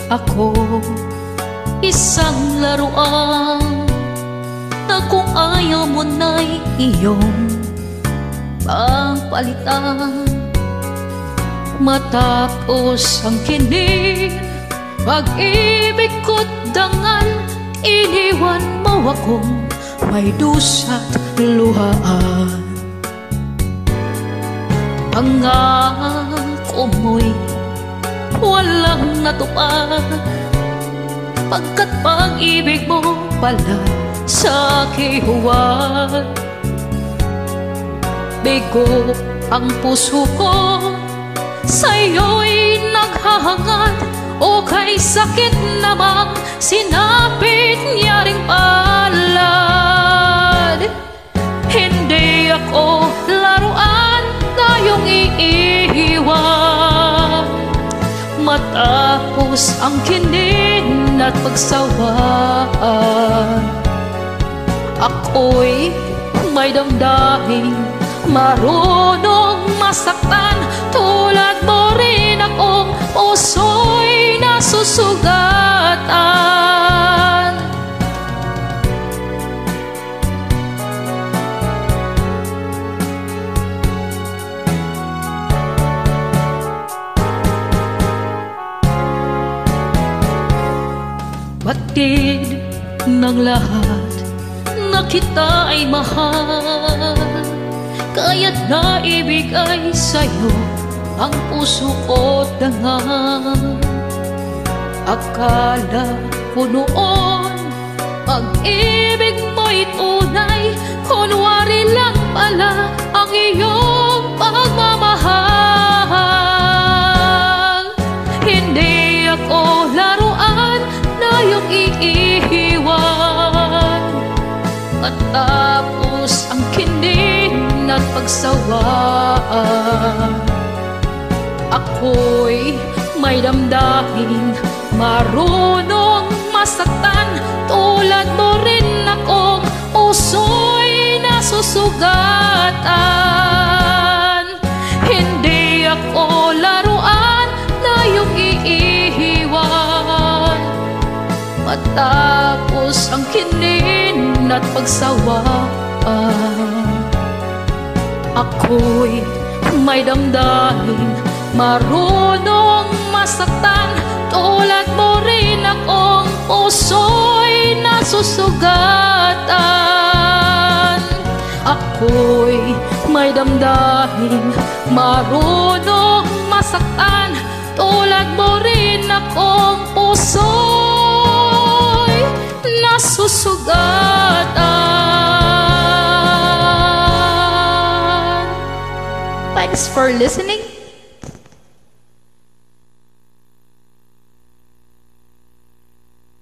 ako isang laruan na kung ayaw mo na'y iyong pagpalitan. Matapos ang kinig, pag-ibig ko't dangal, iniwan mo akong may dusa't luhaan. Pangako mo'y walang natupad, pagkat pag-ibig mo pala sa kihuwad. Bigo ang puso ko, sa'yo'y naghahangad, o kay sakit namang sinapit niya ring palad. Hindi ako laruan na iyong iiwan, matapos ang kinig at pagsawaan. Ako'y may damdamin, marunong masaktan, tulad mo rin akong puso'y nasusugatan. Batid ng lahat na kita ay mahal, kaya't naibigay sa'yo ang puso ko't dangal. Akala ko noon pag-ibig mo'y tunay, kunwari lang pala ang iyong pagmamahal. Hindi ako laruan na iyong iiwan, matapos ang kinig at pagsawaan. Ako'y may damdamin, marunong masaktan, tulad mo rin akong puso'y nasusugatan. Hindi ako laruan na iyong iiwan, matapos ang kinin at pagsawaan. Ako'y may damdamin, marunong masaktan, tulad mo rin akong puso'y nasusugatan. Ako'y may damdamin, marunong masaktan, tulad mo rin akong puso'y nasusugatan. Thanks for listening.